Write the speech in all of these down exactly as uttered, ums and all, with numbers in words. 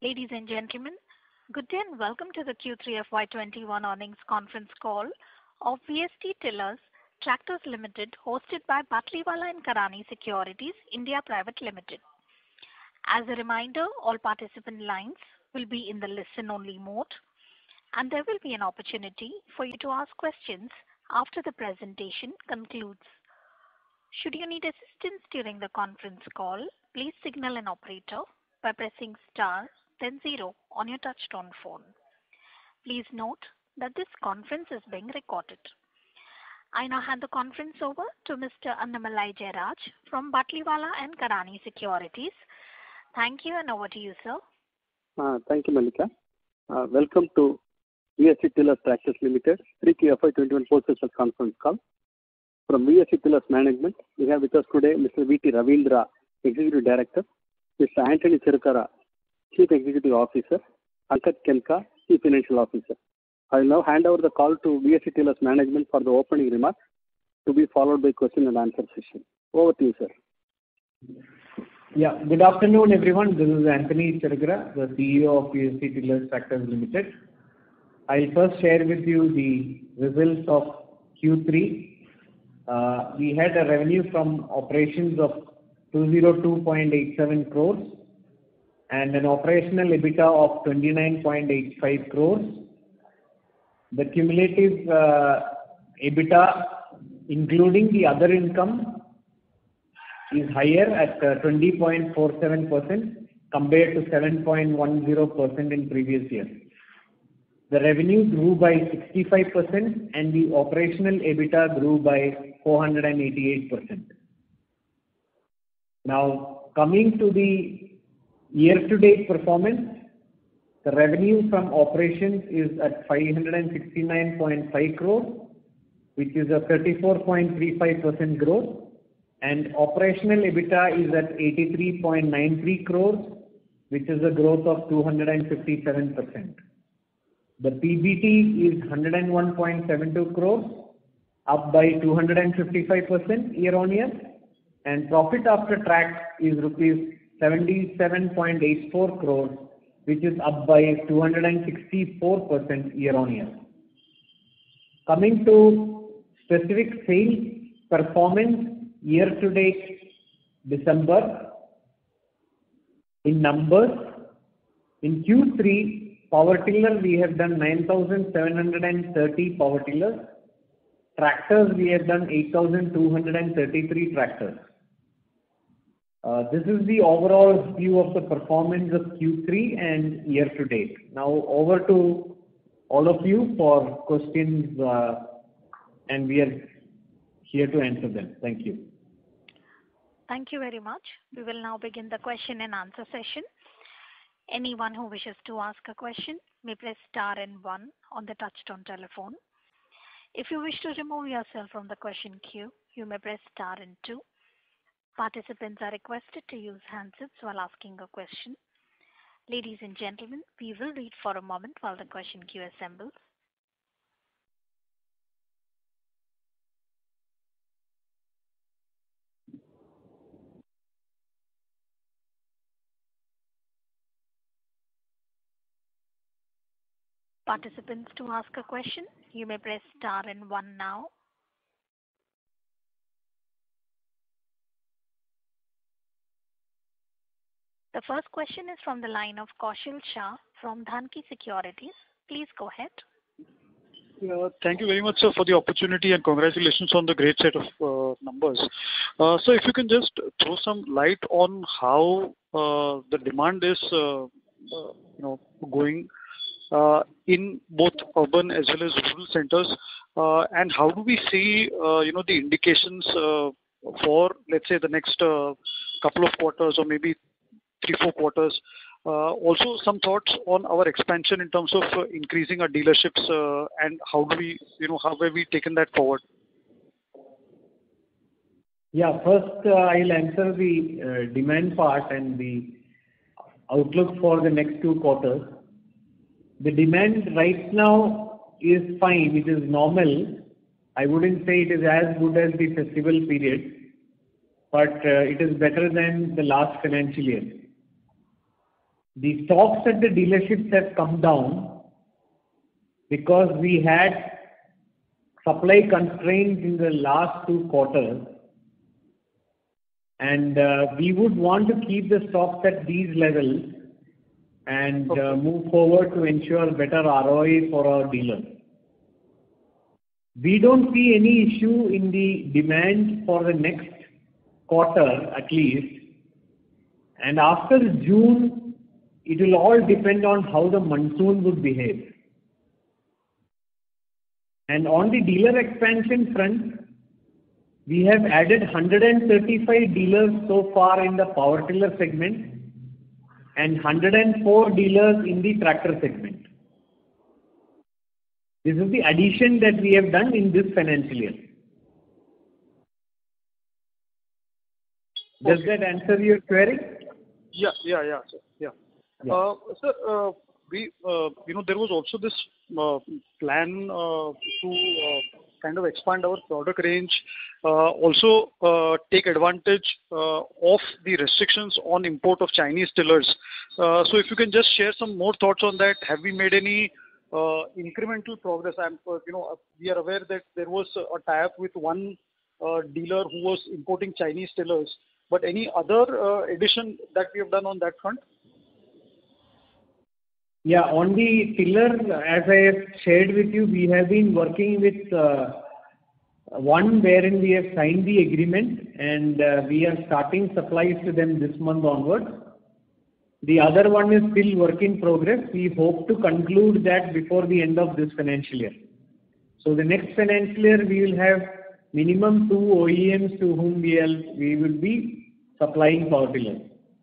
Ladies and gentlemen, good day and welcome to the Q three F Y twenty-one earnings conference call of V S T Tillers Tractors Limited, hosted by Batlivala and Karani Securities India Private Limited. As a reminder, all participant lines will be in the listen-only mode, and there will be an opportunity for you to ask questions after the presentation concludes. Should you need assistance during the conference call, please signal an operator by pressing star then zero on your touchtone phone. Please note that this conference is being recorded. I now hand the conference over to Mister Annamalai Jayaraj from Batlivala and Karani Securities. Thank you, and over to you, sir. Uh, thank you, Malika. Uh, welcome to V S T Tillers Tractors Limited three Q F Y twenty-one post-session conference call. From V S T Tillers Management, we have with us today Mister V T Ravindra, Executive Director, Mister Anthony Cherukara, Chief Executive Officer, Ankat Kenka, Chief Financial Officer. I will now hand over the call to V S T Tillers Management for the opening remarks, to be followed by question and answer session. Over to you, sir. Yeah, good afternoon, everyone. This is Anthony Cherukara, the C E O of V S T Tillers Tractors Limited. I'll first share with you the results of Q three. Uh, we had a revenue from operations of two hundred two point eight seven crores and an operational EBITDA of twenty-nine point eight five crores. The cumulative uh, EBITDA, including the other income, is higher at uh, twenty point four seven percent compared to seven point one zero percent in previous year. The revenue grew by sixty-five percent and the operational EBITDA grew by four hundred eighty-eight percent. Now, coming to the year-to-date performance, the revenue from operations is at five hundred sixty-nine point five crores, which is a thirty-four point three five percent growth, and operational EBITDA is at eighty-three point nine three crores, which is a growth of two hundred fifty-seven percent. The P B T is one hundred one point seven two crores, up by two hundred fifty-five percent year-on-year, and profit after tax is rupees seventy-seven point eight four crores, which is up by two hundred sixty-four percent year-on-year. Coming to specific sales performance year-to-date December, in numbers, in Q three, power tiller we have done nine thousand seven hundred thirty power tillers, tractors we have done eight thousand two hundred thirty-three tractors. Uh, this is the overall view of the performance of Q three and year to date. Now over to all of you for questions, uh, and we are here to answer them. Thank you. Thank you very much. We will now begin the question and answer session. Anyone who wishes to ask a question may press star and one on the touchtone telephone. If you wish to remove yourself from the question queue, you may press star and two. Participants are requested to use handsets while asking a question. Ladies and gentlemen, we will wait for a moment while the question queue assembles. Participants, to ask a question, you may press star and one now. The first question is from the line of Kaushal Shah from Dhanki Securities. Please go ahead. Uh, thank you very much, sir, for the opportunity, and congratulations on the great set of uh, numbers. Uh, so if you can just throw some light on how uh, the demand is uh, uh, you know, going uh, in both urban as well as rural centers, uh, and how do we see uh, you know, the indications uh, for, let's say, the next uh, couple of quarters or maybe three, four quarters. Uh, also, some thoughts on our expansion in terms of uh, increasing our dealerships uh, and how do we, you know, how have we taken that forward? Yeah, first uh, I'll answer the uh, demand part and the outlook for the next two quarters. The demand right now is fine, it is normal. I wouldn't say it is as good as the festival period, but uh, it is better than the last financial year. The stocks at the dealerships have come down because we had supply constraints in the last two quarters, and uh, we would want to keep the stocks at these levels and uh, move forward to ensure better R O I for our dealers. We don't see any issue in the demand for the next quarter at least, and after June it will all depend on how the monsoon would behave. And on the dealer expansion front, we have added one hundred thirty-five dealers so far in the power tiller segment and one hundred four dealers in the tractor segment. This is the addition that we have done in this financial year. Does Okay. that answer your query? Yeah, yeah, yeah, sir. Yeah. Yeah. Uh, Sir, uh, we, uh, you know, there was also this uh, plan uh, to uh, kind of expand our product range, uh, also uh, take advantage uh, of the restrictions on import of Chinese tillers. Uh, So if you can just share some more thoughts on that. Have we made any uh, incremental progress? I'm, uh, you know, we are aware that there was a tie-up with one uh, dealer who was importing Chinese tillers, but any other uh, addition that we have done on that front? Yeah, on the tiller, as I have shared with you, we have been working with uh, one wherein we have signed the agreement, and uh, we are starting supplies to them this month onwards. The other one is still work in progress. We hope to conclude that before the end of this financial year. So the next financial year, we will have minimum two O E Ms to whom we will, we will be supplying power tillers.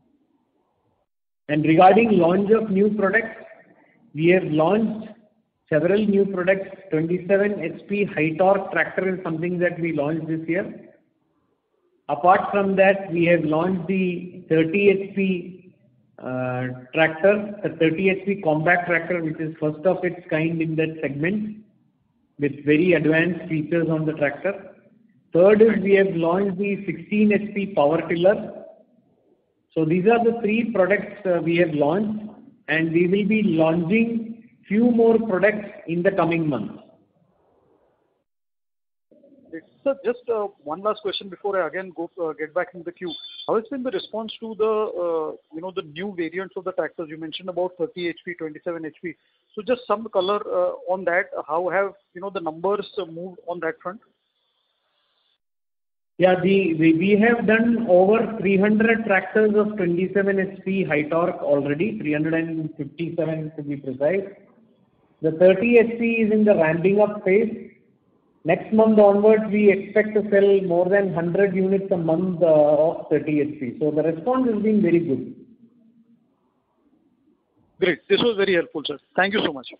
And regarding launch of new products, we have launched several new products. twenty-seven H P high torque tractor is something that we launched this year. Apart from that, we have launched the thirty H P uh, tractor, the thirty H P compact tractor, which is first of its kind in that segment, with very advanced features on the tractor. Third is we have launched the sixteen H P power tiller. So these are the three products uh, we have launched, and we will be launching few more products in the coming months. Sir, just uh, one last question before I again go uh, get back in the queue. How has been the response to the uh, you know the new variants of the tractors? You mentioned about thirty H P, twenty-seven H P. So just some color uh, on that. How have you know the numbers uh, moved on that front? Yeah, the, we, we have done over three hundred tractors of twenty-seven H P high torque already, three hundred fifty-seven to be precise. The thirty H P is in the ramping up phase. Next month onwards, we expect to sell more than one hundred units a month uh, of thirty H P. So the response has been very good. Great. This was very helpful, sir. Thank you so much.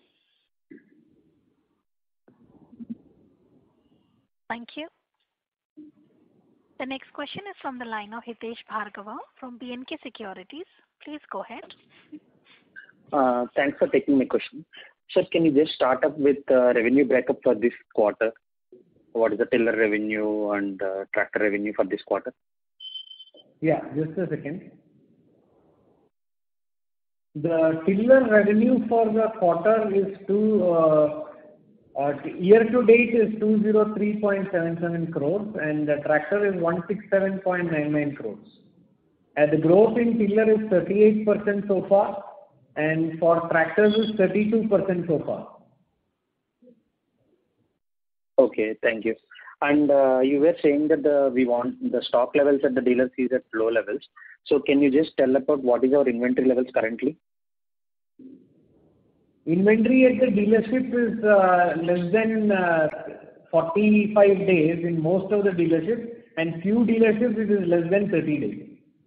Thank you. The next question is from the line of Hitesh Bhargava from B and K Securities. Please go ahead. Uh, Thanks for taking my question. Sir, can you just start up with uh, revenue breakup for this quarter? What is the tiller revenue and uh, tractor revenue for this quarter? Yeah, just a second. The tiller revenue for the quarter is two, uh, uh, year to date is two hundred three point seven seven crores, and the tractor is one hundred sixty-seven point nine nine crores. And the growth in tiller is thirty-eight percent so far, and for tractors is thirty-two percent so far. Okay, thank you. And uh, you were saying that the, we want the stock levels at the dealers is at low levels. So can you just tell about what is our inventory levels currently? Inventory at the dealership is uh, less than uh, forty-five days in most of the dealerships, and few dealerships it is less than thirty days.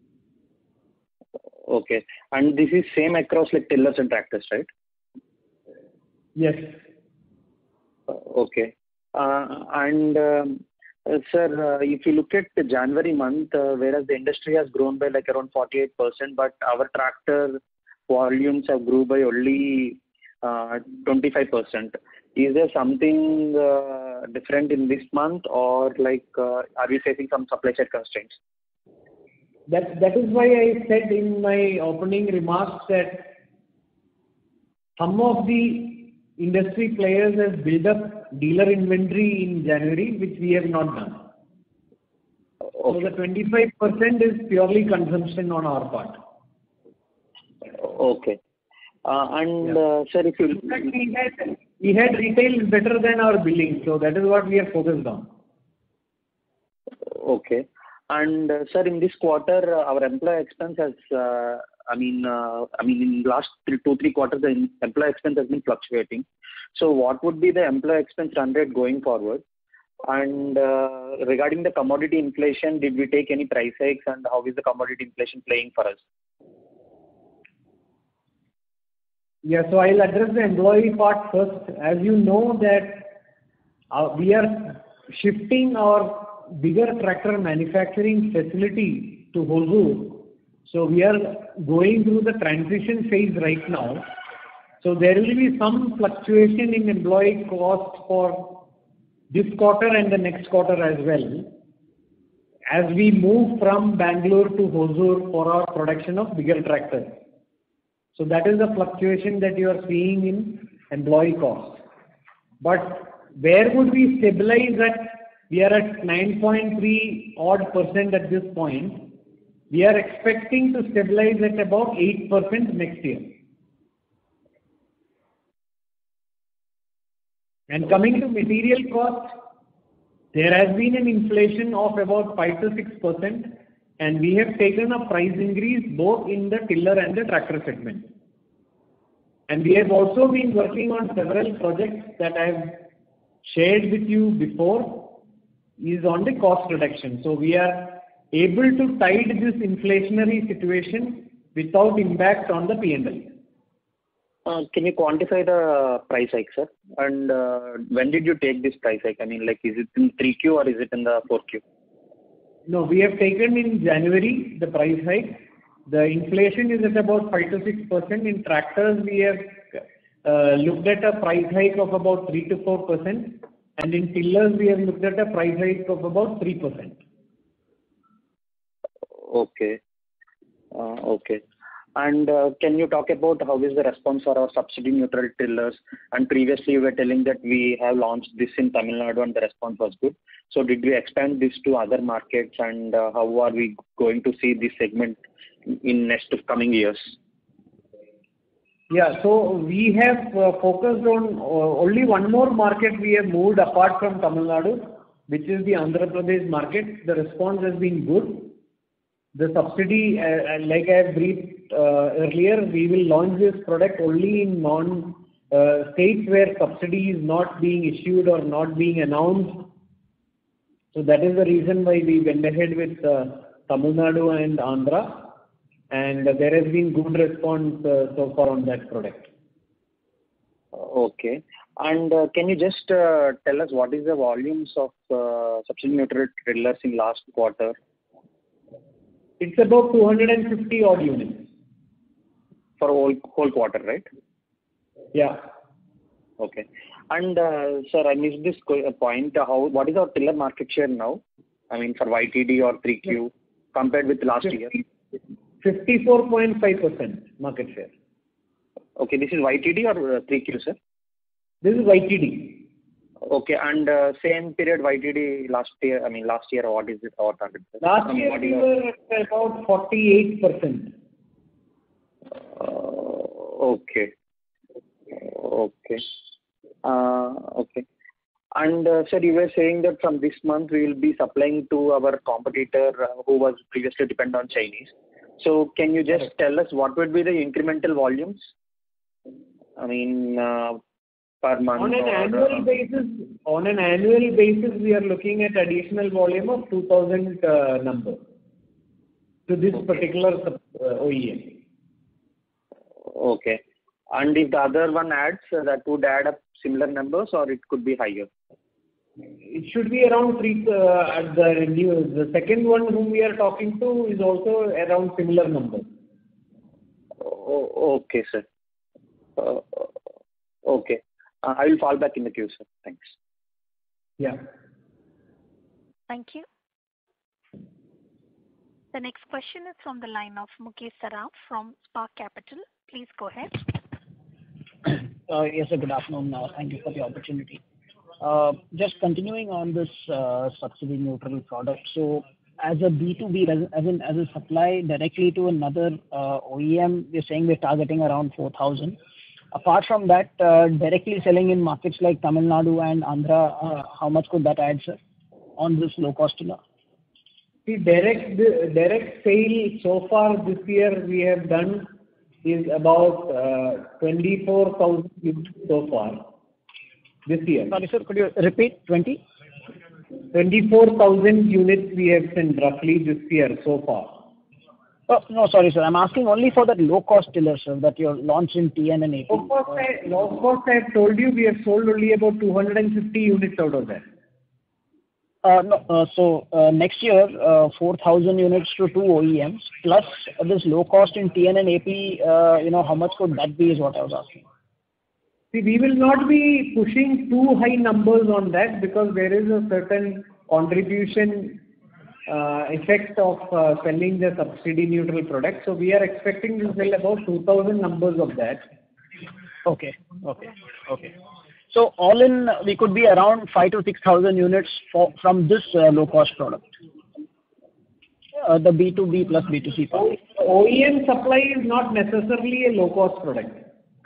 Okay. And this is same across like tillers and tractors, right? Yes. Uh, okay. Uh, and um, uh, sir, uh, if you look at the January month, uh, whereas the industry has grown by like around forty-eight percent, but our tractor volumes have grew by only uh, twenty-five percent. Is there something uh, different in this month, or like uh, are we facing some supply chain constraints? that that is why I said in my opening remarks that some of the industry players have built up dealer inventory in January, which we have not done. Okay. So the twenty-five percent is purely consumption on our part. Okay. Uh, and Yeah. uh, sir, if you In fact, we had we had retail better than our billing, so that is what we are focused on. okay, and uh, sir, in this quarter, uh, our employee expense has, uh, I mean, uh, I mean, in last three, two three quarters, the in- employee expense has been fluctuating. So, what would be the employee expense run rate going forward? And uh, regarding the commodity inflation, did we take any price hikes, and how is the commodity inflation playing for us? Yeah, so I'll address the employee part first. As you know that uh, we are shifting our bigger tractor manufacturing facility to Hosur. So we are going through the transition phase right now. So there will be some fluctuation in employee cost for this quarter and the next quarter as well, as we move from Bangalore to Hosur for our production of bigger tractors. So that is the fluctuation that you are seeing in employee cost. But where would we stabilize at? We are at nine point three odd percent at this point. We are expecting to stabilize at about eight percent next year. And coming to material cost, there has been an inflation of about five to six percent, and we have taken a price increase both in the tiller and the tractor segment. And we have also been working on several projects that I have shared with you before, is on the cost reduction. So we are able to tide this inflationary situation without impact on the P and L. Uh, can you quantify the price hike, sir? And uh, when did you take this price hike? I mean, like, is it in three Q or is it in the four Q? No, we have taken in January the price hike. The inflation is at about five to six percent. In tractors, we have uh, looked at a price hike of about three to four percent. And in tillers, we have looked at a price hike of about three percent. Okay. Uh, okay. And uh, can you talk about how is the response for our subsidy neutral tillers? And previously you were telling that we have launched this in Tamil Nadu and the response was good. So did we expand this to other markets, and uh, how are we going to see this segment in next coming years? Yeah, so we have uh, focused on uh, only one more market we have moved apart from Tamil Nadu, which is the Andhra Pradesh market. The response has been good. The subsidy, uh, like I have briefed uh, earlier, we will launch this product only in non uh, states where subsidy is not being issued or not being announced. So that is the reason why we went ahead with uh, Tamil Nadu and Andhra, and uh, there has been good response uh, so far on that product. Okay. And uh, can you just uh, tell us what is the volumes of uh, subsidy neutral tillers in last quarter? It's about two hundred fifty odd units. For whole whole quarter, right? Yeah. Okay. And uh, sir, I missed this co- point. How what is our tiller market share now? I mean, for Y T D or three Q compared with last year? fifty-four point five percent market share. Okay, this is Y T D or uh, three Q, sir? This is Y T D. Okay, and uh, same period Y T D last year. I mean, last year, what is it our target, sir? Last I mean, year what we is were at about forty-eight percent. our- uh, okay. Okay. Uh, okay. And uh, sir, you were saying that from this month we will be supplying to our competitor uh, who was previously dependent on Chinese. So can you just tell us what would be the incremental volumes? I mean, uh, per month. On an or, annual uh, basis, on an annual basis, we are looking at additional volume of two thousand uh, number to this Okay. particular sub- uh, O E M. Okay. And if the other one adds, uh, that would add up similar numbers, or it could be higher? It should be around three. Uh, at the new, the second one whom we are talking to is also around similar number. Oh, okay, sir. Uh, okay. Uh, I will fall back in the queue, sir. Thanks. Yeah. Thank you. The next question is from the line of Mukesh Saraf from Spark Capital. Please go ahead. Uh, yes, sir. Good afternoon. Uh, thank you for the opportunity. Uh, just continuing on this uh, subsidy neutral product. So, as a B two B, as, as, in, as a supply directly to another uh, O E M, we're saying we're targeting around four thousand. Apart from that, uh, directly selling in markets like Tamil Nadu and Andhra, uh, how much could that add, sir, on this low cost tiller? The direct the direct sale so far this year we have done is about uh, twenty-four thousand units so far this year. Sorry, sir, could you repeat? twenty? twenty-four thousand units we have sent roughly this year so far. Oh, no, sorry, sir. I'm asking only for that low cost tiller, sir, that you're launched in T N and A P. Low cost, I, low cost I have told you we have sold only about two hundred fifty units out of that. Uh, no, uh, so uh, next year, uh, four thousand units to two O E Ms, plus this low cost in T N and A P, uh, you know, how much could that be is what I was asking. See, we will not be pushing too high numbers on that because there is a certain contribution uh, effect of uh, selling the subsidy neutral product. So we are expecting to sell about two thousand numbers of that. Okay, okay, okay. So all in, we could be around five to six thousand units for, from this uh, low cost product. Uh, the B two B plus B two C part. O E M supply is not necessarily a low cost product.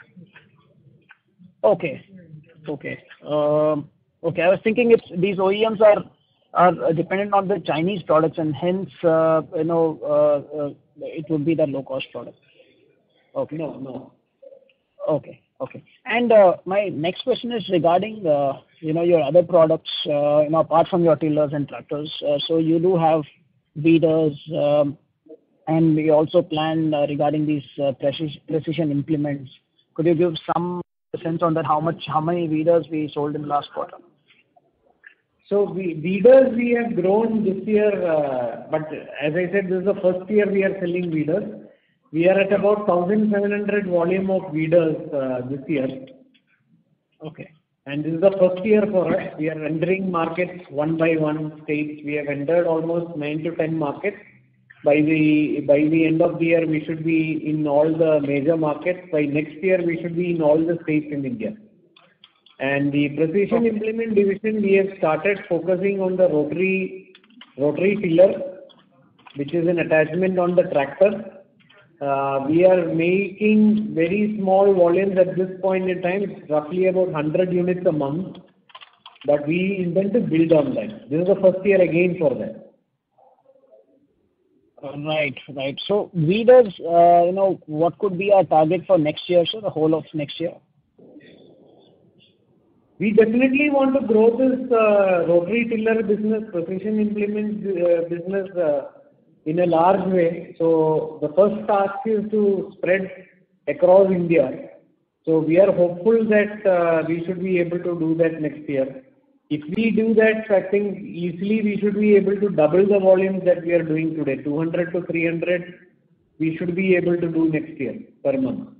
Okay, okay, um, okay. I was thinking if these O E Ms are are dependent on the Chinese products and hence uh, you know uh, uh, it would be the low cost product. Okay. No, no. Okay, okay. And uh, my next question is regarding uh, you know your other products. Uh, you know apart from your tillers and tractors, uh, so you do have weeders, um, and we also plan uh, regarding these uh, precision, precision implements. Could you give some sense on that? How much, how many weeders we sold in the last quarter? So we, weeders we have grown this year, uh, but as I said, this is the first year we are selling weeders. We are at about one thousand seven hundred volume of weeders uh, this year. Okay. And this is the first year for us. We are entering markets one by one states. We have entered almost nine to ten markets. By the by the end of the year, we should be in all the major markets. By next year, we should be in all the states in India. And the precision implement division, we have started focusing on the rotary rotary tiller, which is an attachment on the tractor. Uh, we are making very small volumes at this point in time. It's roughly about one hundred units a month. But we intend to build on that. This is the first year again for that. Uh, right, right. So weeders, uh, you know, what could be our target for next year, sir, the whole of next year? We definitely want to grow this uh, rotary tiller business, precision implement uh, business uh, in a large way. So the first task is to spread across India. So we are hopeful that uh, we should be able to do that next year. If we do that, I think easily we should be able to double the volumes that we are doing today. two hundred to three hundred we should be able to do next year per month.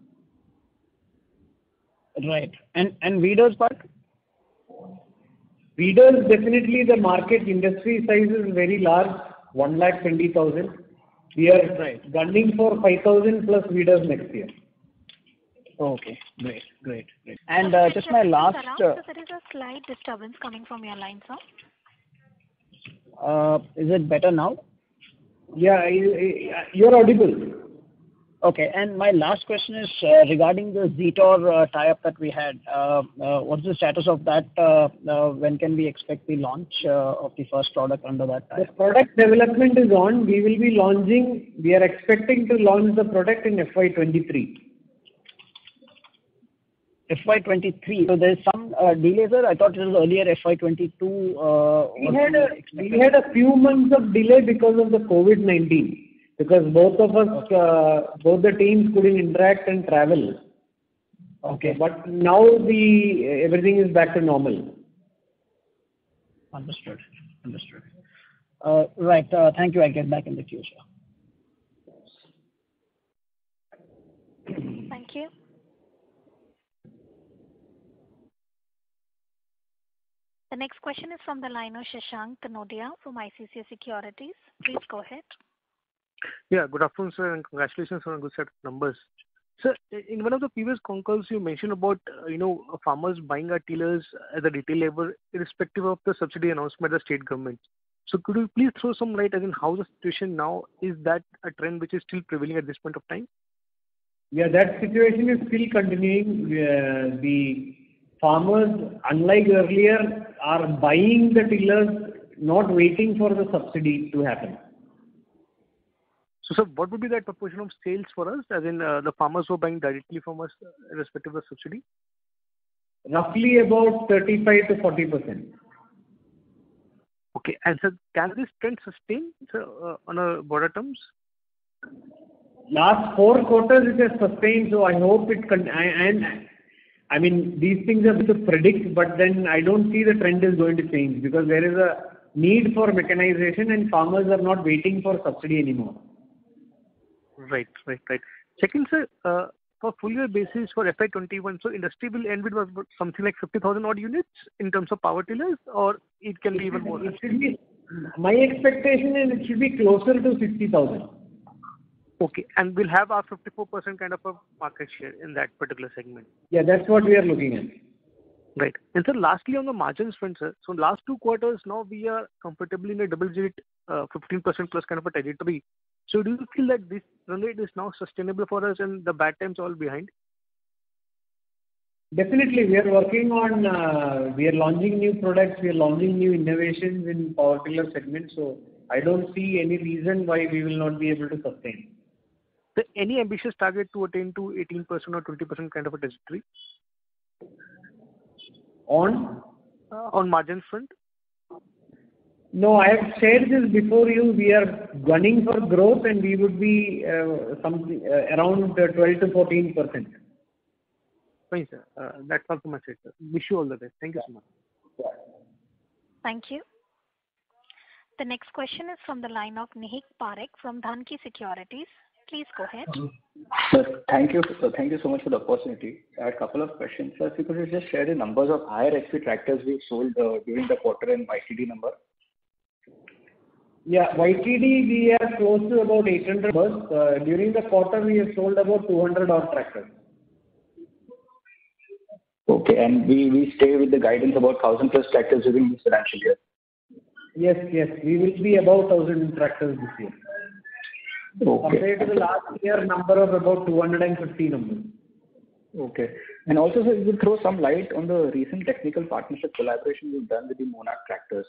Right. And and weeders part? Weeders, definitely the market industry size is very large, one lakh twenty thousand. We are right. gunning for five thousand plus weeders next year. Okay, great, great, great. And uh, just my last... Uh, so there is a slight disturbance coming from your line, sir. Uh, is it better now? Yeah, you're audible. Okay, and my last question is uh, regarding the Zetor uh, tie-up that we had. Uh, uh, what's the status of that? Uh, uh, when can we expect the launch uh, of the first product under that tie-up? The product development is on. We will be launching, we are expecting to launch the product in F Y twenty-three. F Y twenty-three. So there is some uh, delay, sir. I thought it was earlier F Y twenty-two. Uh, we had a we had a few months of delay because of the COVID nineteen. Because both of us, uh, both the teams couldn't interact and travel. Okay. But now the everything is back to normal. Understood. Understood. Uh, right. Uh, thank you. I'll get back in the queue, sir. Thank you. The next question is from the line of Shashank Kanodia from I C I C I Securities. Please go ahead. Yeah, good afternoon, sir, and congratulations on a good set of numbers. Sir, in one of the previous con calls, you mentioned about, uh, you know, farmers buying our tillers at the retail level, irrespective of the subsidy announced by the state government. So could you please throw some light as in how the situation now, is that a trend which is still prevailing at this point of time? Yeah, that situation is still continuing. Uh, the farmers, unlike earlier, are buying the tillers, not waiting for the subsidy to happen. So, sir, what would be that proportion of sales for us, as in uh, the farmers who are buying directly from us, uh, irrespective of subsidy? Roughly about thirty-five to forty percent. Okay, and sir, can this trend sustain, sir, uh, on a broader terms? Last four quarters it has sustained, so I hope it can. And I mean, these things are to predict, but then I don't see the trend is going to change because there is a need for mechanization and farmers are not waiting for subsidy anymore. Right, right, right. Second, sir, uh, for full year basis for F Y twenty-one, so industry will end with something like fifty thousand odd units in terms of power tillers, or it can be even more? It should be, my expectation is it should be closer to sixty thousand. Okay, and we'll have our fifty-four percent kind of a market share in that particular segment. Yeah, that's what we are looking at. Right. And sir, lastly on the margins front, sir, so last two quarters now we are comfortably in a double digit, uh, fifteen percent plus kind of a trajectory. So do you feel that this run rate is now sustainable for us and the bad times all behind? Definitely, we are working on, uh, we are launching new products, we are launching new innovations in power tiller segment. So I don't see any reason why we will not be able to sustain. So any ambitious target to attain to eighteen percent or twenty percent kind of a trajectory? On? Uh, on margins front? No, I have shared this before you. We are gunning for growth and we would be uh, something uh, around uh, twelve to fourteen percent. Fine, sir. Uh, that's all from my side, sir. Wish you all the best. Thank you so much. Thank you. The next question is from the line of Nihik Parekh from Dhanki Securities. Please go ahead. Sir, thank you. Uh, thank you so much for the opportunity. I had a couple of questions. Sir, if you could just share the numbers of higher H P tractors we sold uh, during the quarter and Y T D number. Yeah, Y T D we are close to about eight hundred bus. Uh, during the quarter we have sold about two hundred odd tractors. Okay, and we, we stay with the guidance about one thousand plus tractors during this financial year. Yes, yes, we will be about one thousand tractors this year. Okay. Compared to the last year number of about two hundred fifty numbers. Okay. And also, sir, you will throw some light on the recent technical partnership collaboration you've done with the Monarch tractors.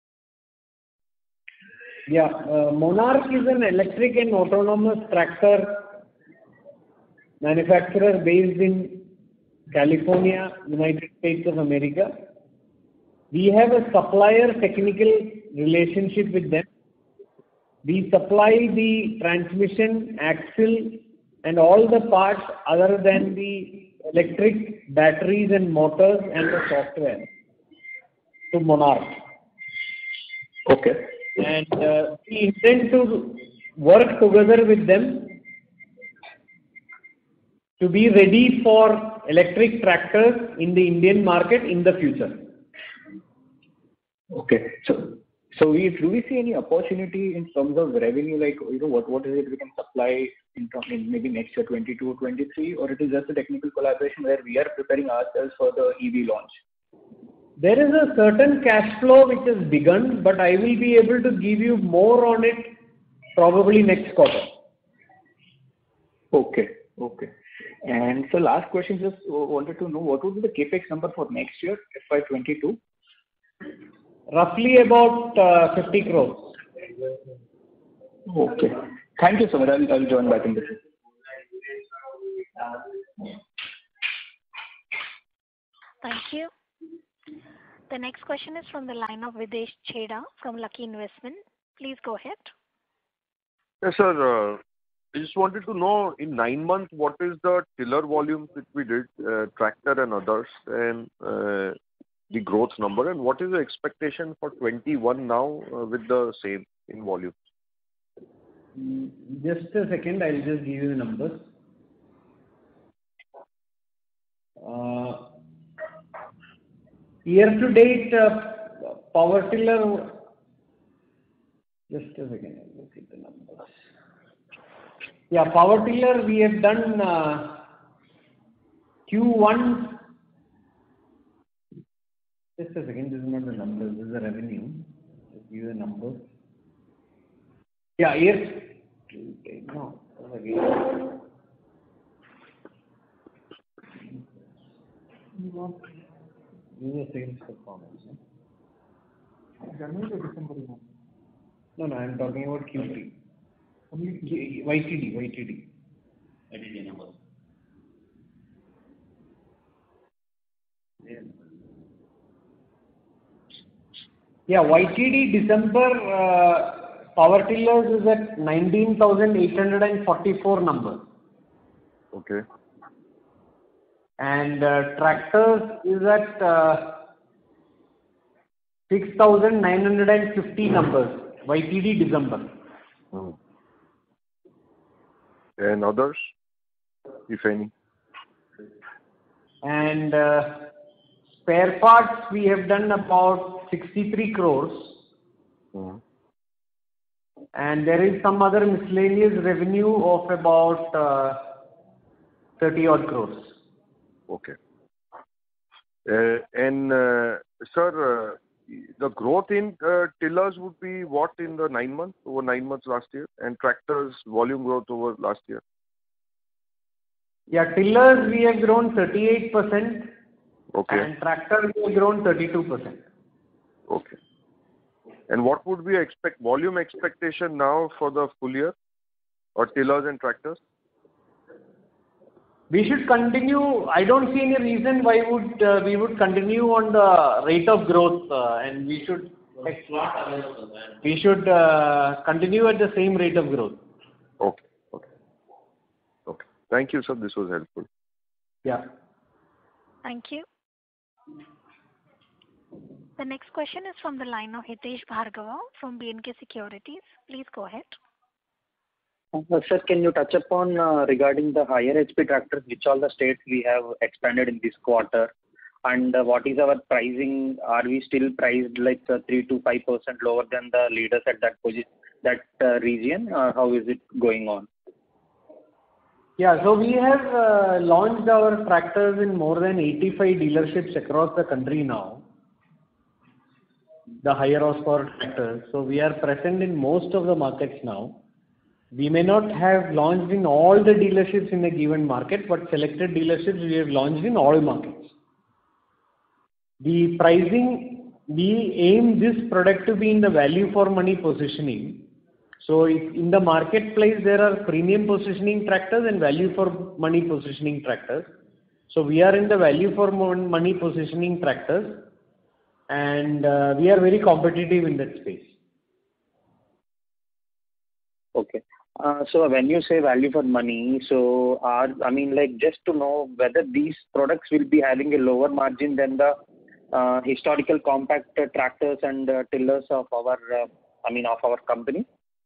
Yeah, uh, Monarch is an electric and autonomous tractor manufacturer based in California, United States of America. We have a supplier technical relationship with them. We supply the transmission, axle and all the parts other than the electric batteries and motors and the software to Monarch. Okay. And uh, we intend to work together with them to be ready for electric tractors in the Indian market in the future. Okay. So, so we, do we see any opportunity in terms of revenue, like, you know, what, what is it we can supply in, term, in maybe next year, twenty-two, twenty-three, or it is just a technical collaboration where we are preparing ourselves for the E V launch? There is a certain cash flow which has begun, but I will be able to give you more on it probably next quarter. Okay, okay. And so last question, just wanted to know what would be the capex number for next year, F Y twenty-two? Roughly about uh, fifty crores. Okay. Thank you so much. I'll, I'll join back in this. Thank you. The next question is from the line of Videsh Chheda from Lucky Investment. Please go ahead. Yes, sir. Uh, I just wanted to know in nine months what is the tiller volume which we did, uh, tractor and others, and uh, the growth number, and what is the expectation for twenty-one now uh, with the same in volume? Just a second, I'll just give you the numbers. Uh, year to date, uh, power tiller, just a second, I'll look at the numbers. Yeah, power tiller we have done uh, Q one. Just a second, this is not the numbers, this is the revenue. Let's give you the numbers. Yeah, yes. No, again. This is a sales performance. January or December? No, no, I am talking about Q three. Y T D, Y T D. Y T D numbers. Yeah, Y T D December uh, power tillers is at nineteen thousand eight hundred forty-four numbers. Okay. And uh, tractors is at uh, six thousand nine hundred fifty numbers, Y T D December. Hmm. And others, if any? And uh, spare parts we have done about sixty-three crores. Hmm. And there is some other miscellaneous revenue of about uh, thirty odd crores. Okay. Uh, and uh, sir, uh, the growth in uh, tillers would be what in the nine months, over nine months last year, and tractors volume growth over last year? Yeah, tillers we have grown thirty-eight percent. Okay. And tractors we have grown thirty-two percent. Okay. And what would be expect volume expectation now for the full year, or tillers and tractors? We should continue. I don't see any reason why would uh, we would continue on the rate of growth, uh, and we should we should uh, continue at the same rate of growth. Okay. Okay. Okay. Thank you, sir. This was helpful. Yeah. Thank you. The next question is from the line of Hitesh Bhargava from B and K Securities. Please go ahead. Uh, sir, can you touch upon uh, regarding the higher H P tractors, which all the states we have expanded in this quarter, and uh, what is our pricing? Are we still priced like uh, three to five percent lower than the leaders at that position, that uh, region? Or how is it going on? Yeah, so we have uh, launched our tractors in more than eighty-five dealerships across the country now. The higher horsepower tractors. So we are present in most of the markets now. We may not have launched in all the dealerships in a given market, but selected dealerships we have launched in all markets. The pricing, we aim this product to be in the value for money positioning. So if in the marketplace there are premium positioning tractors and value for money positioning tractors. So we are in the value for money positioning tractors, and uh, we are very competitive in that space. Okay. Uh, so when you say value for money, so are, I mean, like, just to know whether these products will be having a lower margin than the uh, historical compact uh, tractors and uh, tillers of our, uh, I mean, of our company?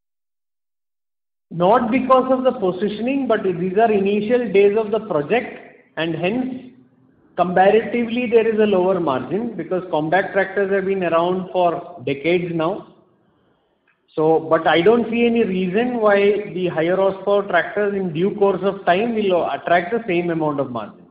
Not because of the positioning, but these are initial days of the project, and hence comparatively there is a lower margin because compact tractors have been around for decades now. So, but I don't see any reason why the higher horsepower tractors in due course of time will attract the same amount of margin.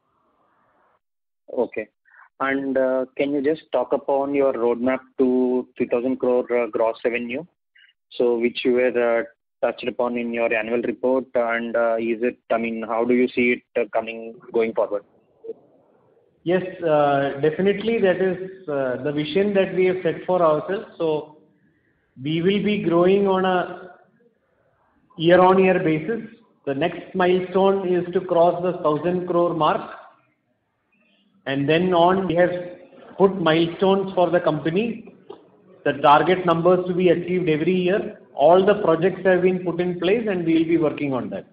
Okay. And uh, can you just talk upon your roadmap to three thousand crore uh, gross revenue? So, which you were uh, touched upon in your annual report, and uh, is it, I mean, how do you see it uh, coming, going forward? Yes, uh, definitely that is uh, the vision that we have set for ourselves. So, we will be growing on a year-on-year basis. The next milestone is to cross the one thousand crore mark. And then on, we have put milestones for the company, the target numbers to be achieved every year. All the projects have been put in place and we will be working on that.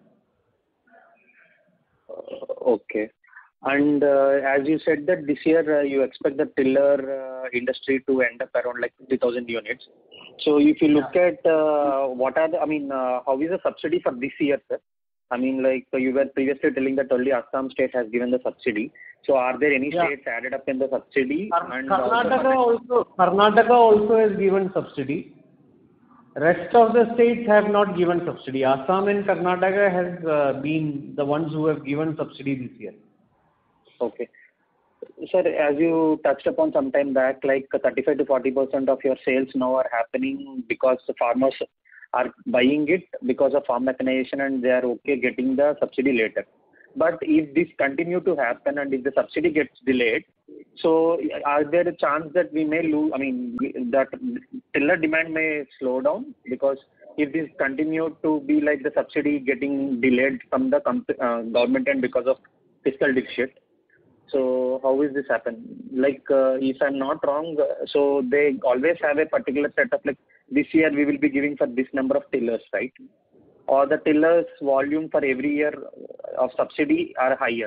Uh, okay. And uh, as you said that this year uh, you expect the tiller uh, industry to end up around like fifty thousand units. So if you look yeah. at uh, what are the, I mean, uh, how is the subsidy for this year, sir? I mean, like uh, you were previously telling that only Assam state has given the subsidy. So are there any yeah. states added up in the subsidy? Kar- and Karnataka also, Karnataka also has given subsidy. Rest of the states have not given subsidy. Assam and Karnataka has uh, been the ones who have given subsidy this year. Okay. Sir, as you touched upon some time back, like thirty-five to forty percent of your sales now are happening because the farmers are buying it because of farm mechanization and they are okay getting the subsidy later. But if this continue to happen and if the subsidy gets delayed, so are there a chance that we may lose, I mean, that tiller demand may slow down? Because if this continue to be like the subsidy getting delayed from the uh, government and because of fiscal deficit, so how is this happen? Like, uh, if I'm not wrong, uh, so they always have a particular setup, like this year we will be giving for this number of tillers, right? Or the tillers volume for every year of subsidy are higher?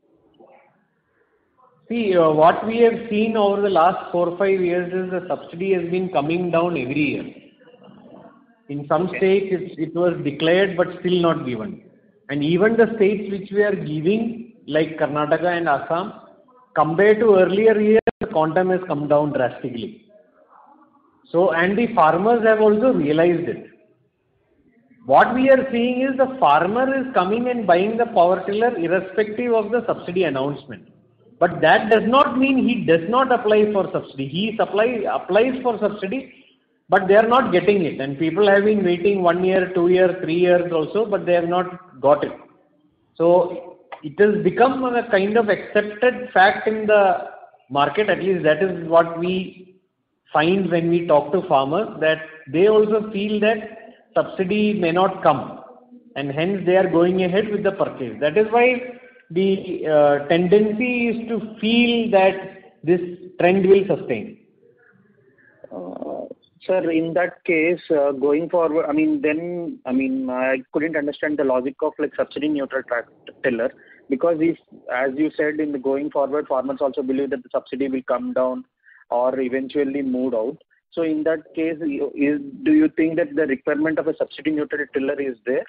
See, uh, what we have seen over the last four or five years is the subsidy has been coming down every year. In some Okay. states it, it was declared but still not given. And even the states which we are giving, like Karnataka and Assam, compared to earlier years, the quantum has come down drastically. So, and the farmers have also realized it. What we are seeing is the farmer is coming and buying the power tiller irrespective of the subsidy announcement. But that does not mean he does not apply for subsidy. He supply, applies for subsidy, but they are not getting it. And people have been waiting one year, two years, three years also, but they have not got it. So it has become a kind of accepted fact in the market, at least that is what we find when we talk to farmers, that they also feel that subsidy may not come and hence they are going ahead with the purchase. That is why the uh, tendency is to feel that this trend will sustain. Uh, sir, in that case, uh, going forward, I mean, then, I mean, I couldn't understand the logic of like subsidy neutral tractor tiller, because if, as you said, in the going forward, farmers also believe that the subsidy will come down or eventually moved out. So in that case, is, do you think that the requirement of a subsidy neutral tiller is there?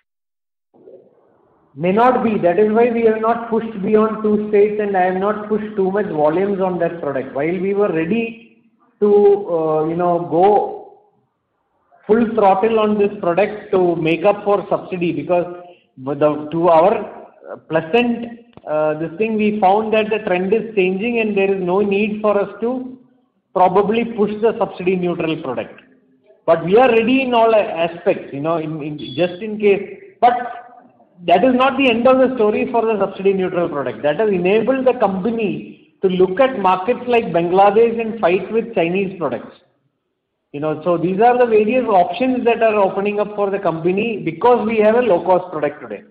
May not be. That is why we have not pushed beyond two states and I have not pushed too much volumes on that product. While we were ready to, uh, you know, go full throttle on this product to make up for subsidy, because the, to our pleasant uh, this thing, we found that the trend is changing and there is no need for us to probably push the subsidy neutral product. But we are ready in all aspects, you know, in, in, just in case. But that is not the end of the story for the subsidy neutral product. That has enabled the company to look at markets like Bangladesh and fight with Chinese products. You know, so these are the various options that are opening up for the company because we have a low cost product today.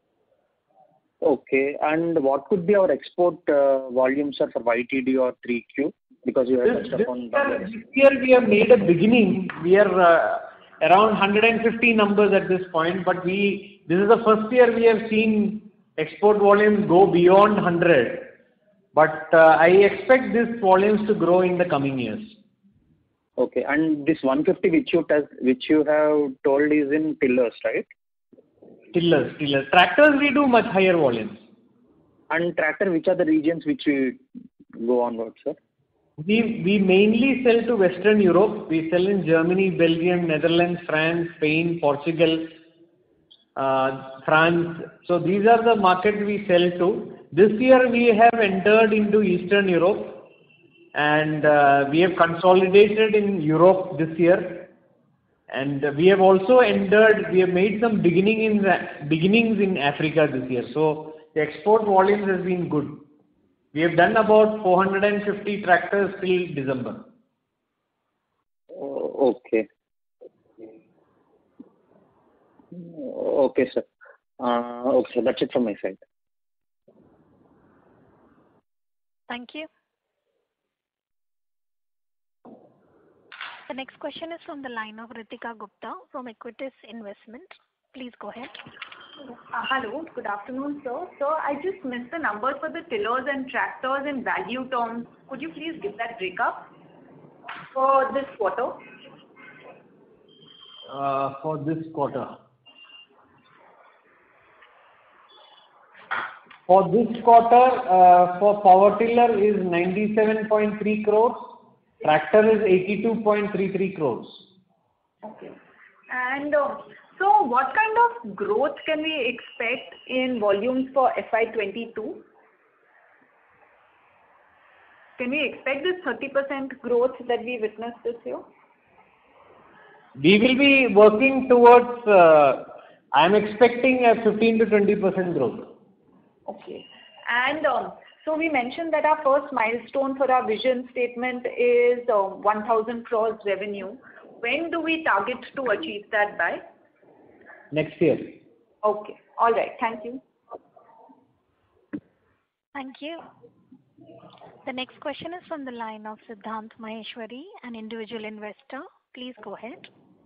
Okay, and what could be our export uh, volumes, sir, for Y T D or three Q? Because you have touched upon Bangladesh. This year we have made a beginning. We are uh, around one hundred fifty numbers at this point, but we this is the first year we have seen export volumes go beyond one hundred. But uh, I expect these volumes to grow in the coming years. Okay, and this one hundred fifty which you test, which you have told is in tillers, right? Tillers, tillers. Tractors we do much higher volumes. And tractor, which are the regions which we go onwards, sir? We, we mainly sell to Western Europe. We sell in Germany, Belgium, Netherlands, France, Spain, Portugal, uh, France. So these are the markets we sell to. This year we have entered into Eastern Europe and uh, we have consolidated in Europe this year. And we have also entered, we have made some beginning in the, beginnings in Africa this year. So the export volumes has been good. We have done about four hundred fifty tractors till December. Oh, okay. Okay, sir. Uh, okay, so that's it from my side. Thank you. The next question is from the line of Ritika Gupta from Equitas Investment. Please go ahead. Uh, hello, good afternoon, sir. Sir, I just missed the numbers for the tillers and tractors in value terms. Could you please give that breakup for this quarter? Uh, for this quarter. For this quarter, uh, for power tiller is ninety-seven point three crores. Tractor is eighty-two point three three crores. Okay. And uh, so what kind of growth can we expect in volumes for F Y twenty-two? Can we expect this thirty percent growth that we witnessed this year? We will be working towards, uh, I am expecting a fifteen to twenty percent growth. Okay. And um, so we mentioned that our first milestone for our vision statement is uh, one thousand crores revenue. When do we target to achieve that by? Next year. Okay. All right. Thank you. Thank you. The next question is from the line of Siddhant Maheshwari, an individual investor. Please go ahead.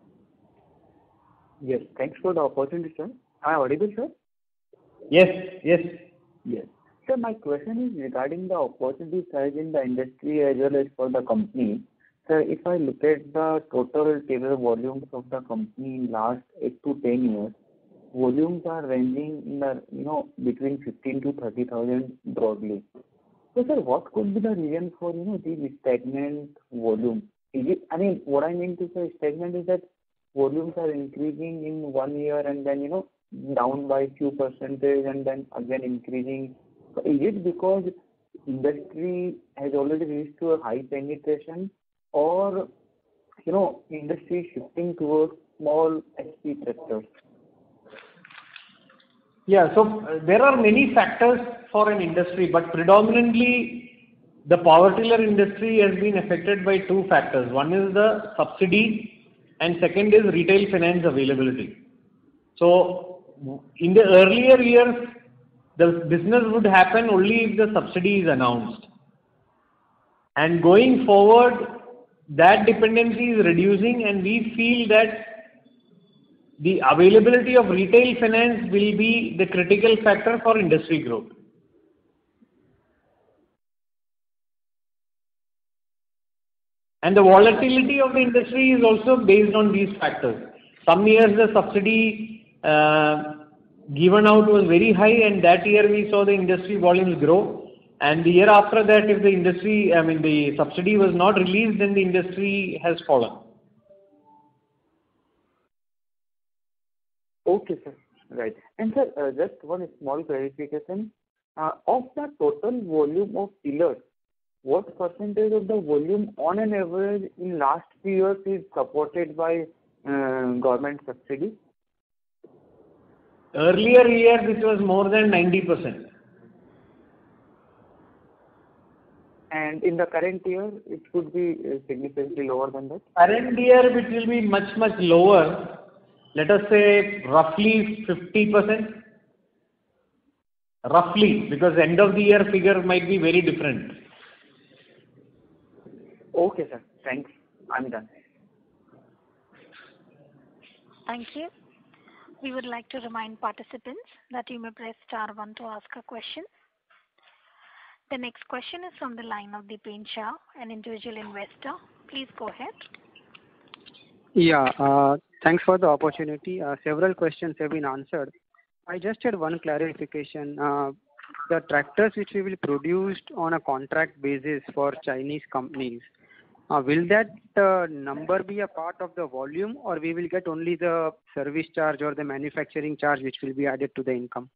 Yes, thanks for the opportunity, sir. Am I audible, sir? Yes, yes. Yes. Sir, my question is regarding the opportunity size in the industry as well as for the company. Sir, if I look at the total tiller volumes of the company in last eight to ten years, volumes are ranging in the, you know, between fifteen to thirty thousand broadly. So, sir, what could be the reason for, you know, the stagnant volume? Is it, I mean, what I mean to say stagnant is that volumes are increasing in one year and then, you know, down by few percentage and then again increasing. So is it because industry has already reached to a high penetration, or, you know, industry is shifting towards small H P tractors? Yeah, so uh, there are many factors for an industry, but predominantly the power tiller industry has been affected by two factors. One is the subsidy and second is retail finance availability. So in the earlier years, the business would happen only if the subsidy is announced. And going forward, that dependency is reducing, and we feel that the availability of retail finance will be the critical factor for industry growth. And the volatility of the industry is also based on these factors. Some years the subsidy uh, given out was very high, and that year we saw the industry volumes grow. And the year after that, if the industry, I mean the subsidy was not released, then the industry has fallen. Okay, sir. Right. And sir, uh, just one small clarification. Uh, of the total volume of tillers, what percentage of the volume on an average in last few years is supported by uh, government subsidy? Earlier years it was more than ninety percent. And in the current year, it could be uh, significantly lower than that? Current year it will be much, much lower. Let us say roughly fifty percent. Roughly, because end of the year figure might be very different. Okay, sir. Thanks. I'm done. Thank you. We would like to remind participants that you may press star one to ask a question. The next question is from the line of Dipen Shah, an individual investor. Please go ahead. Yeah, uh, thanks for the opportunity. Uh, several questions have been answered. I just had one clarification. Uh, the tractors which we will produce on a contract basis for Chinese companies, uh, will that uh, number be a part of the volume, or we will get only the service charge or the manufacturing charge which will be added to the income?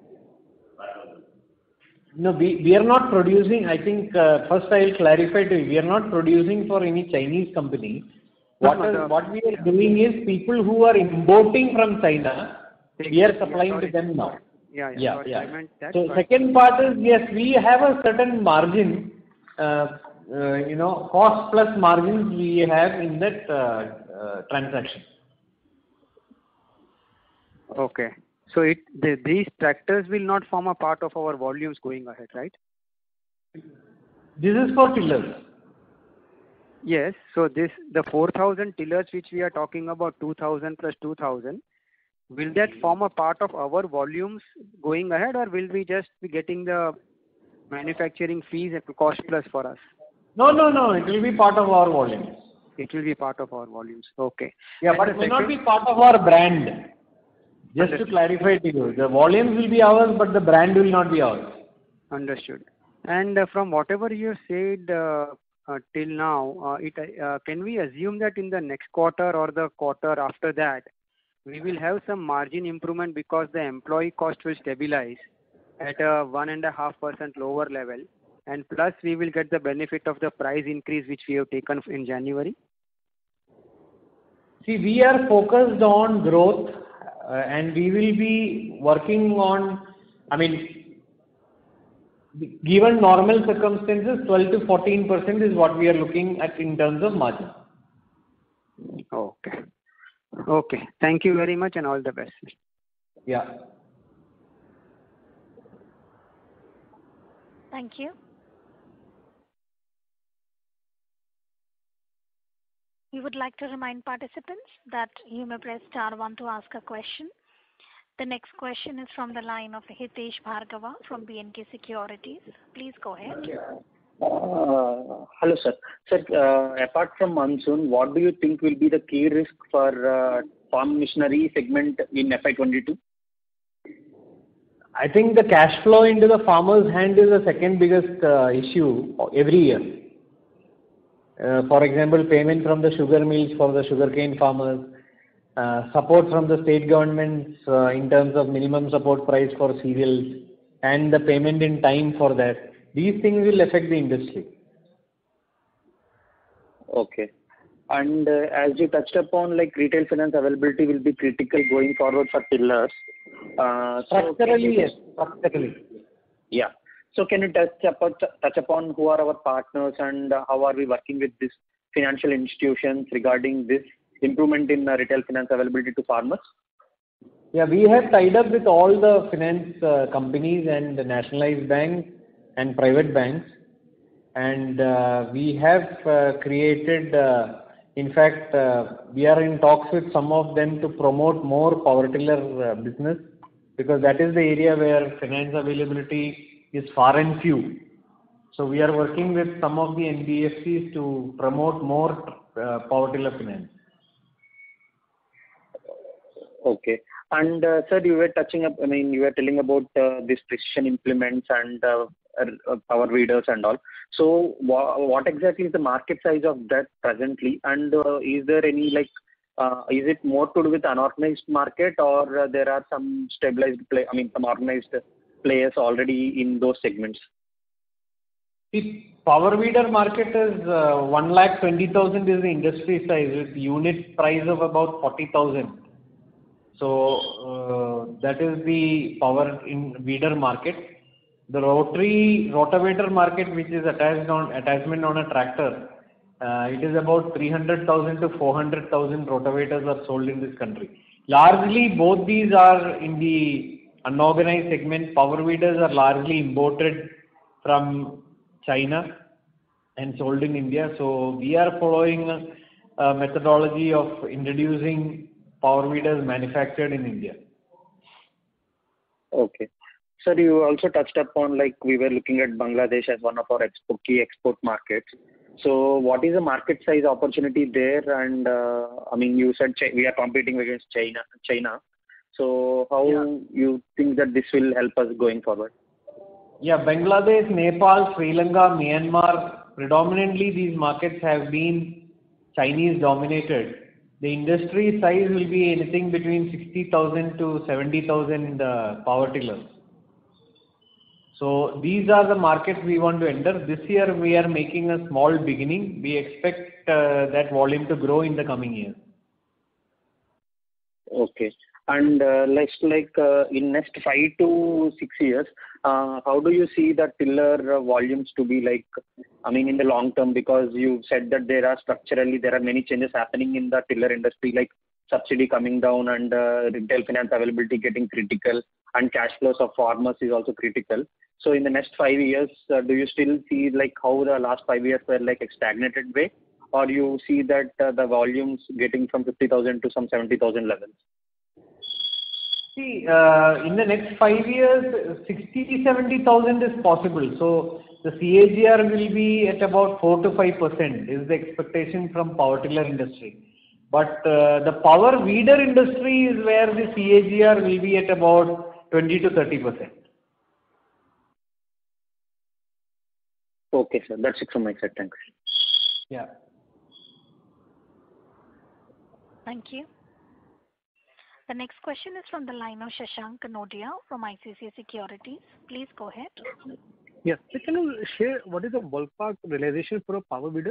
No, we, we are not producing. I think uh, first I will clarify to you. We are not producing for any Chinese company. What, No, no, are, what we are doing is people who are importing from China, we are supplying yeah, to them now. Yeah, yeah. Yeah, sorry, yeah. I meant that, So but- second part is, yes, we have a certain margin, uh, uh, you know, cost plus margins we have in that uh, uh, transaction. Okay. So it the, these tractors will not form a part of our volumes going ahead, right? This is for tillers. Yes. So this the four thousand tillers which we are talking about, two thousand plus two thousand, will that form a part of our volumes going ahead, or will we just be getting the manufacturing fees at cost plus for us? No, no, no. It will be part of our volumes. It will be part of our volumes. Okay. Yeah, And but the it will not second- be part of our brand. Just Understood. to clarify to you, the volumes will be ours, but the brand will not be ours. Understood. And uh, from whatever you said, uh, uh, till now, uh, it, uh, can we assume that in the next quarter or the quarter after that, we will have some margin improvement because the employee cost will stabilize at a one and a half percent lower level, and plus we will get the benefit of the price increase which we have taken in January? See, we are focused on growth, uh, and we will be working on, I mean, given normal circumstances, twelve to fourteen percent is what we are looking at in terms of margin. Okay. Okay. Thank you very much and all the best. Yeah. Thank you. We would like to remind participants that you may press star one to ask a question. The next question is from the line of Hitesh Bhargava from B and K Securities. Please go ahead. Uh, hello, sir. Sir, uh, apart from monsoon, what do you think will be the key risk for uh, farm machinery segment in F Y twenty-two? I think the cash flow into the farmer's hand is the second biggest uh, issue every year. Uh, for example, payment from the sugar mills for the sugarcane farmers, uh, support from the state governments uh, in terms of minimum support price for cereals, and the payment in time for that. These things will affect the industry. Okay. And uh, as you touched upon, like retail finance availability will be critical going forward for tillers. Uh, Structurally, so yes. Structurally. Yeah. So can you touch upon, touch upon who are our partners and uh, how are we working with these financial institutions regarding this improvement in uh, retail finance availability to farmers? Yeah, we have tied up with all the finance uh, companies and the nationalized banks and private banks, and uh, we have uh, created, uh, in fact, uh, we are in talks with some of them to promote more power tiller uh, business, because that is the area where finance availability is far and few. So we are working with some of the N B F Cs to promote more uh, power tiller finance. Okay. And uh, sir, you were touching up, I mean, you were telling about uh, this precision implements and uh, uh, power weeders and all. So wha what exactly is the market size of that presently? And uh, is there any like, uh, is it more to do with unorganized market, or uh, there are some stabilized play, I mean, some organized players already in those segments? The power weeder market is uh, one lakh twenty thousand is the industry size with unit price of about forty thousand. So uh, that is the power in weeder market. The rotary rotavator market, which is attached on attachment on a tractor, uh, it is about three hundred thousand to four hundred thousand rotavators are sold in this country. Largely, both these are in the unorganized segment. Power weeders are largely imported from China and sold in India. So we are following a, a methodology of introducing power weeders manufactured in India. Okay. Sir, you also touched upon, like, we were looking at Bangladesh as one of our export, key export markets. So what is the market size opportunity there? And uh, I mean, you said Ch we are competing against China. China. So how yeah. you think that this will help us going forward? Yeah, Bangladesh, Nepal, Sri Lanka, Myanmar, predominantly these markets have been Chinese dominated. The industry size will be anything between sixty thousand to seventy thousand uh, power tillers. So these are the markets we want to enter. This year we are making a small beginning. We expect uh, that volume to grow in the coming years. Okay. And uh, let's like uh, in next five to six years, uh, how do you see the tiller uh, volumes to be like, I mean, in the long term? Because you said that there are structurally, there are many changes happening in the tiller industry, like subsidy coming down and uh, retail finance availability getting critical, and cash flows of farmers is also critical. So in the next five years, uh, do you still see like how the last five years were like a stagnated way, or you see that uh, the volumes getting from fifty thousand to some seventy thousand levels? See, uh, in the next five years, sixty to seventy thousand is possible. So the C A G R will be at about four to five percent is the expectation from power tiller industry. But uh, the power weeder industry is where the C A G R will be at about twenty to thirty percent. Okay, sir. That's it from my side. Thanks. Yeah. Thank you. The next question is from the line of Shashank Kanodia from I C I C I Securities. Please go ahead. Yes. So can you share what is the ballpark realization for a power bidder?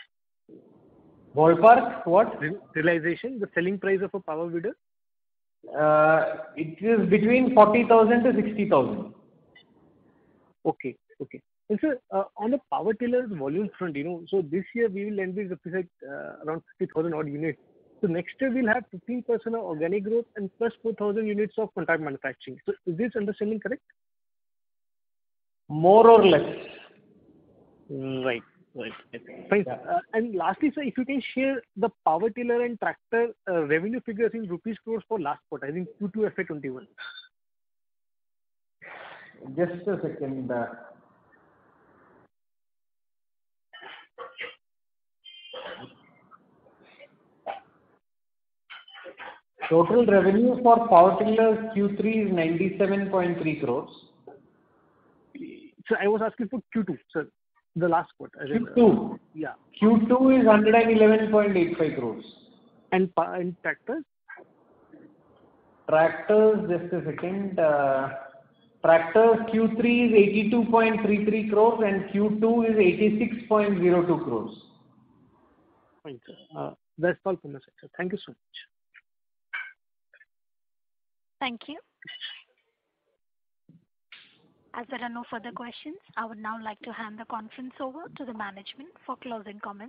Ballpark what? Re- realization, the selling price of a power bidder? Uh, it is between forty thousand to sixty thousand. Okay, okay. And sir, uh, on the power tillers volume front, you know, so this year we will end with represent uh, around fifty thousand odd units. So next year we'll have fifteen percent of organic growth and plus four thousand units of contract manufacturing. So is this understanding correct? More or less. Right, right. Fine. Yeah. Uh, and lastly, sir, if you can share the power tiller and tractor uh, revenue figures in rupees crores for last quarter, I think Q two F Y twenty-one. Just a second. Uh, total revenue for power tillers Q three is ninety-seven point three crores. So I was asking for Q two, sir, the last quarter. Q two? Uh, yeah. Q two is one hundred eleven point eight five crores. And, and tractors? Tractors, just a second. Uh, tractors Q three is eighty-two point three three crores and Q two is eighty-six point zero two crores. Fine, sir. Uh, that's all from my side, sir. Thank you so much. Thank you. As there are no further questions, I would now like to hand the conference over to the management for closing comments.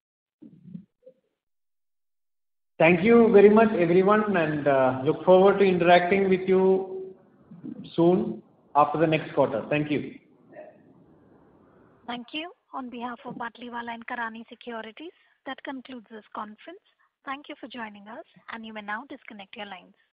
Thank you very much, everyone, and uh, look forward to interacting with you soon after the next quarter. Thank you. Thank you. On behalf of Batliwala and Karani Securities, that concludes this conference. Thank you for joining us, and you may now disconnect your lines.